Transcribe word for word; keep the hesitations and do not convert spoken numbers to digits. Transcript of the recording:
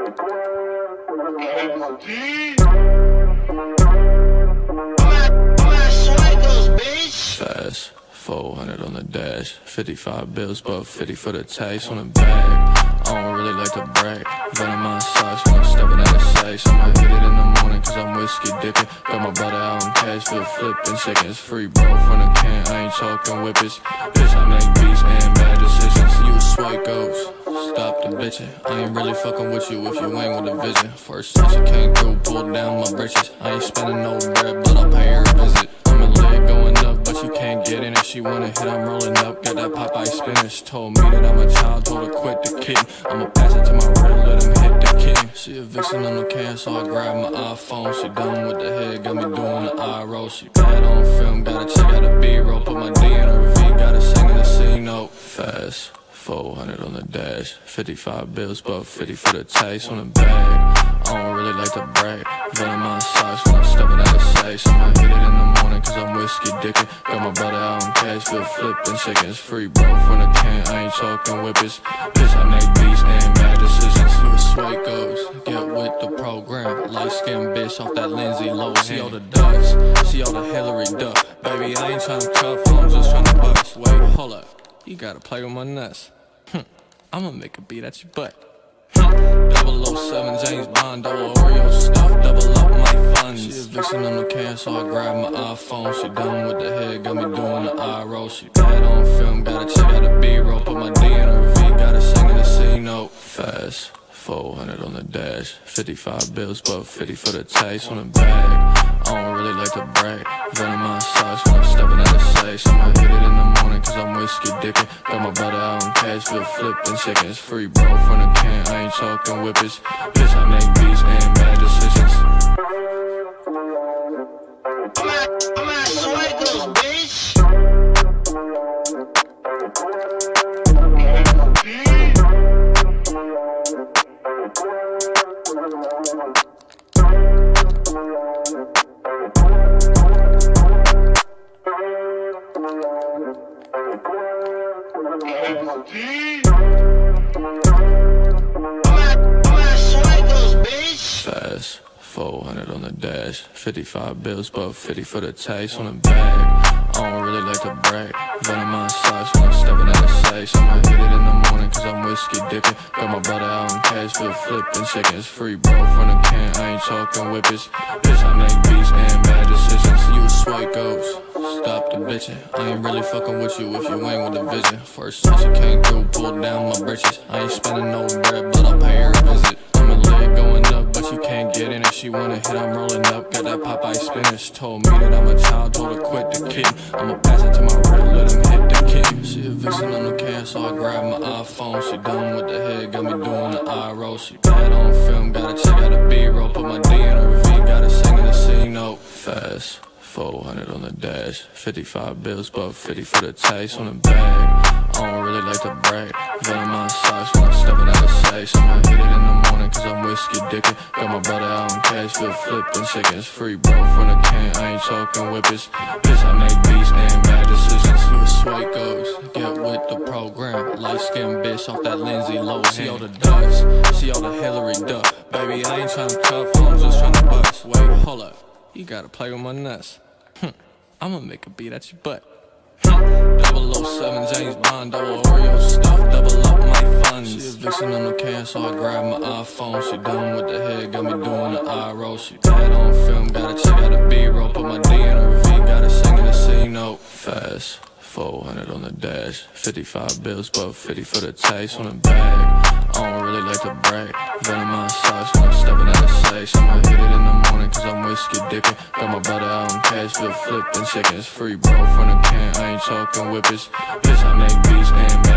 Fast, four hundred on the dash, fifty-five bills, but fifty for the taste on the bag. I don't really like to brag, venom in my socks when I'm stepping out of safe. I'ma hit it in the morning cause I'm whiskey dipping. Got my brother out in cash, feel flipping, seconds free, bro, from the can. I ain't talking whippets, bitch, I make beats and bad decisions. You a swipe ghost, stop the bitching. I ain't really fucking with you if you ain't with a vision. First time she came through, pulled down my britches. I ain't spending no bread, but I'll pay her a visit. I'm a leg going up, but you can't get in. If she wanna hit, I'm rolling up. Got that Popeye spinach. Told me that I'm a child, told her quit the kitten. I'ma pass it to my brother, let him hit the kitten. She a vixen on the can, so I grab my iPhone. She done with the head, got me doing the eye roll. She bad on film, gotta check out the B-roll. Put my D in her V, gotta sing in the C note. Fast, four hundred on the dash, fifty-five bills, but fifty for the taste on the bag. I don't really like to brag, venom in my socks when I'm stepping out of safe. I'ma hit it in the morning cause I'm whiskey dicking. Got my brother out in cash, feel flipping, seconds free, bro, from the can. I ain't talking whippets, bitch, I make beats and bad decisions. You a sway goes, get with the program. Light skin bitch off that Lindsay Lohan. See all the ducks, see all the Hillary Duck. Baby, I ain't tryna cuff, I'm just tryna bust. Wait, hold up, you gotta play with my nuts. Hm, I'ma make a beat at your butt. double oh seven James Bond, double Oreo stuff, double up my funds. She a vixen on the can, so I grab my iPhone. She done with the head, got me doing the eye roll. She bad on film, gotta check out the B-roll. Put my D in her V, gotta sing in the C note. Fast, four hundred on the dash, fifty-five bills, but fifty for the taste on the bag. I don't really like to brag, venom in my socks when I'm stepping out of safe. I'ma hit it in the morning cause I'm whiskey dicking. Got my brother out in cash, feel flipping, seconds free, bro, from the can. I ain't talking whippets, bitch, I make beats and bad decisions. I'm at, I'm at Swagos, bitch. Fast, four hundred on the dash, fifty-five bills, but fifty for the taste on the bag. I don't really like to brag, venom in my socks when I'm stepping out of safe. I'ma hit it in the morning cause I'm whiskey dicking. Got my brother out in cash, feel flipping, seconds free, bro, from the can. I ain't talking whippets, bitch, I make beats and bad decisions. You a swipe ghost, stop the bitching. I ain't really fucking with you if you ain't with a vision. First time she came through, pulled down my britches. I ain't spending no bread, but I'll pay her a visit. I'm a leg going up, but you can't get in. If she wanna hit, I'm rolling up. Got that Popeye spinach. Told me that I'm a child, told her quit the kitten. I'ma pass it to my brother, let him hit the kitten. She a vixen on the can, so I grab my iPhone. She done with the head, got me doing the eye roll. She bad on film, gotta check out the B-roll. Put my D in her V, gotta sing in the C note. Fast, four hundred on the dash, fifty-five bills, but fifty for the taste on the bag. I don't really like to brag, venom in my socks when I'm stepping out of safe. I'ma hit it in the morning cause I'm whiskey dicking. Got my brother out in cash, feel flipping, seconds free, bro, from the can. I ain't talking whippets, bitch, I make beats and bad decisions. You a swipe goes, get with the program. Light skin bitch off that Lindsay Lohan. See all the ducks, see all the Hillary Duck. Baby, I ain't tryna cuff, I'm just tryna bust. Wait, hold up, you gotta play with my nuts. Hm, I'ma make a beat at your butt. double oh seven James Bond, double Oreo stuff, double up my funds. She a vixen on the can, so I grab my iPhone. She done with the head, got me doing the eye roll. She bad on film, gotta check out the B-roll. Put my D in her V, gotta sing in the C note. Fast, four hundred on the dash, fifty-five bills, but fifty for the taste on the bag. I don't really like to brag, venom in my socks when I'm stepping out of safe. I'ma hit it in the morning cause I'm whiskey dicking. Got my brother out in cash, feel flipping, seconds free, bro, from the can. I ain't talking whippets, bitch, I make beats and